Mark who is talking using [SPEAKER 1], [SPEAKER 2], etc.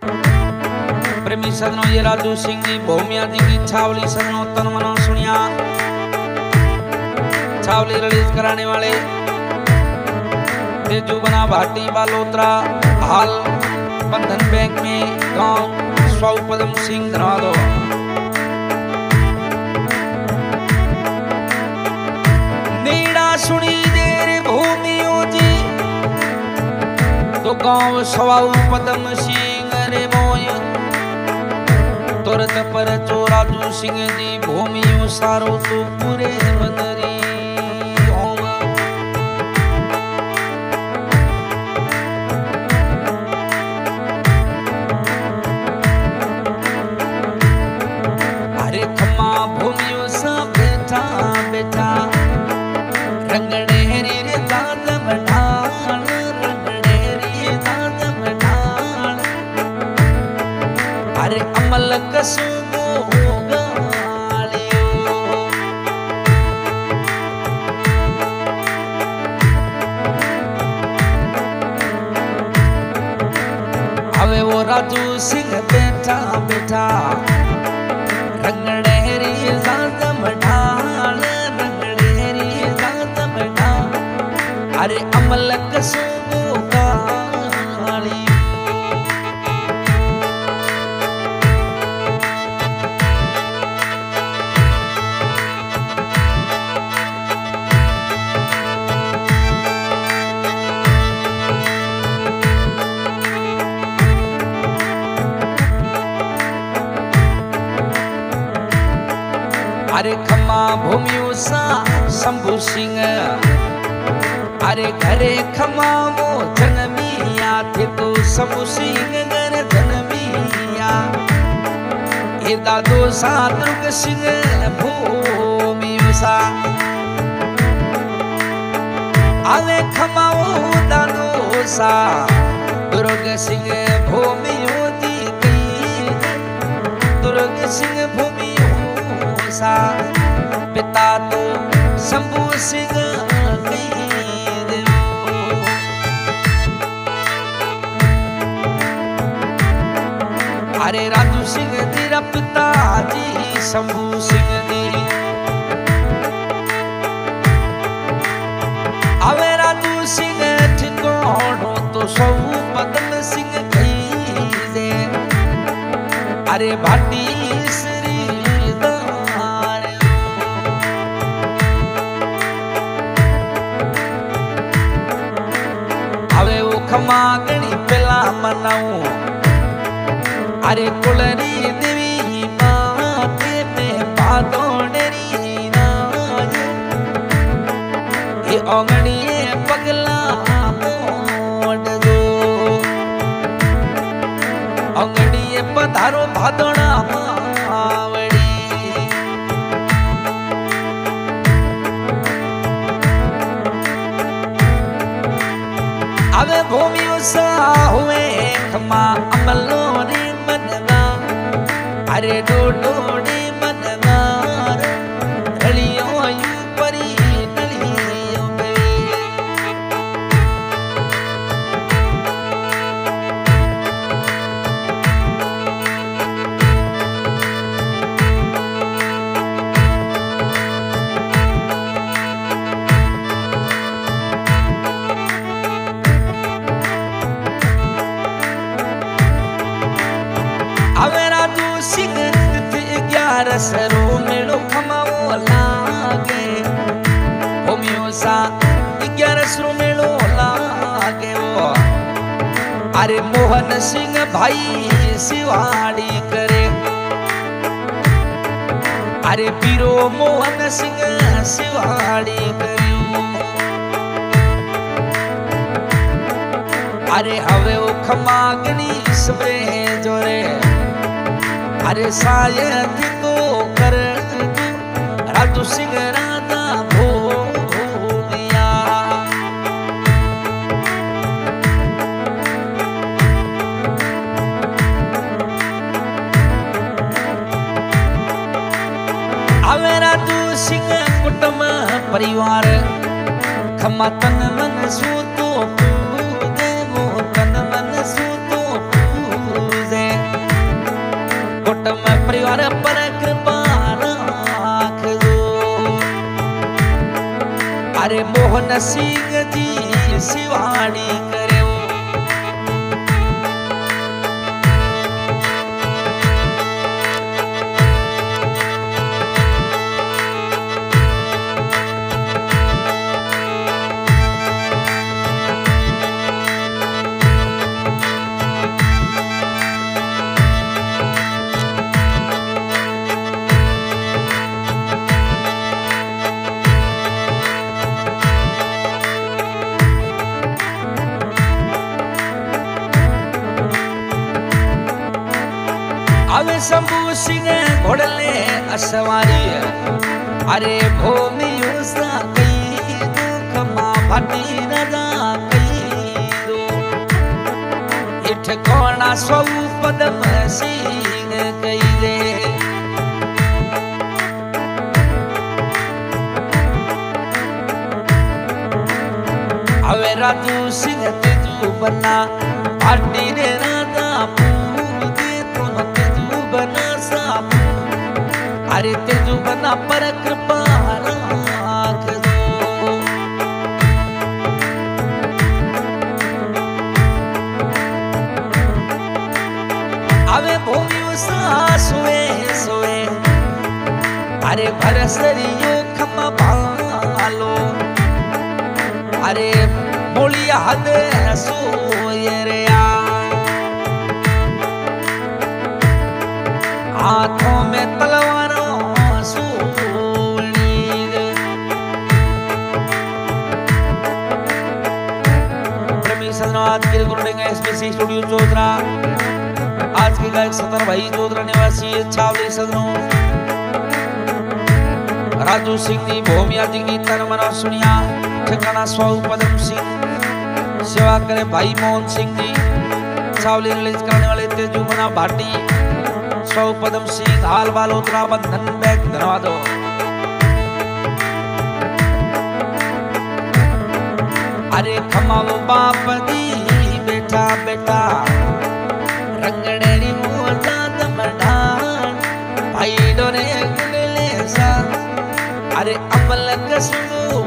[SPEAKER 1] प्रेमी सजनों ये राजू सिंह जी भूमिया जी की छावली सजनों तन मनो सुनिया। छावली रिलीज कराने वाले तेजू बना भाटी बालोत्रा हाल बंधन बैंक में गांव स्वाऊ पदम सिंह धनवादो। नीड़ा सुनी देर भूमियों जी तो गांव स्वाऊ पदम सिंह रे मोय तुरत पर चोराजू सिंह जी भूमियों सारो तो पूरे बदरी। हवे वो राजू सिंह बैठा बैठा रंगड़ेरी जादम ढाल रंगड़ेरी जादम ढाल अरे अमल कसू गाली। अरे खम्मा भूमियों सा शंभू सिंह अरे घरे खम्मा वो जनमिया थे तो शंभू सिंह घर जनमिया ये दादो सा दुर्ग सिंह भूमियों सा आवे खम्मा वो दादो सा दुर्ग सिंह भूमियों दी गई दुर्ग सिंह भूमियों सा पिता तो शंभू सिंह अरे राजू सिंह तेरा पिता जी शंभू सिंह जी अवे राजू सिंह ठिकानो तो स्वाऊ पदम सिंह दे अरे भाटी खमागणी पिला मनाऊं अरे कुलरी देवी माते में पादोड़री नाज ये ओंगणी पगला मोड़ दो ओंगणी पधारो भादोड़ा मावड़ी अबे भूमियों सा हुए खमा अमलो रे मनवा अरे डोडोड़े मनवा रलियों यू परी नलियों पे सरो मेड़ो खमाओ लागे भूमियों सा 11 मेड़ो लागे वो अरे मोहन सिंह भाई शिवाड़ी करे अरे पीरो मोहन सिंह शिवाड़ी करे अरे हवे वो खमागनी सबरे जोरे अरे शायद को कर राजू सिंह राधा भूमिया अवे राजू सिंह कुटुंब परिवार खमा तन मन सूतो पूजे वो तन मन सूतो पूजे अरे मोहन सिंह जी शिवाड़ी करे अवे शंभू सिंह घोड़ले असवारी अरे भूमि उसा कई दुख मां भटी नदा कई दो इठ कोणा सौ पदम सिंह कई दे अवे राजू सिंह तेजू बना भटी रे राधा बना साप अरे तेजू बना पर कृपा राख दो अवे भूमि सोए सोए अरे भरसरियो खमा भालो अरे बोलिया हद सोए रे हाथों में तलवारों सूनी आज के गुरुडेंग एसपीसी स्टूडियो चौधरा आज के गायक सतर भाई चौधरा निवासी छावली सदनों राजू सिंह जी भूमिया जी की तन मना सुनिया ठिकाना स्वाऊ पदम सिंह सेवा करे भाई मोहन सिंह जी छावली रिलीज करने वाले तेजू बना भाटी सौ पदम सिंह हाल बालोत्रा बंधन बैग धन्यवाद अरे खमाओ बाप दी बेटा बेटा रंगड़ेरी मोटा दमडान भाई डोरे गुले सा अरे अमल कसू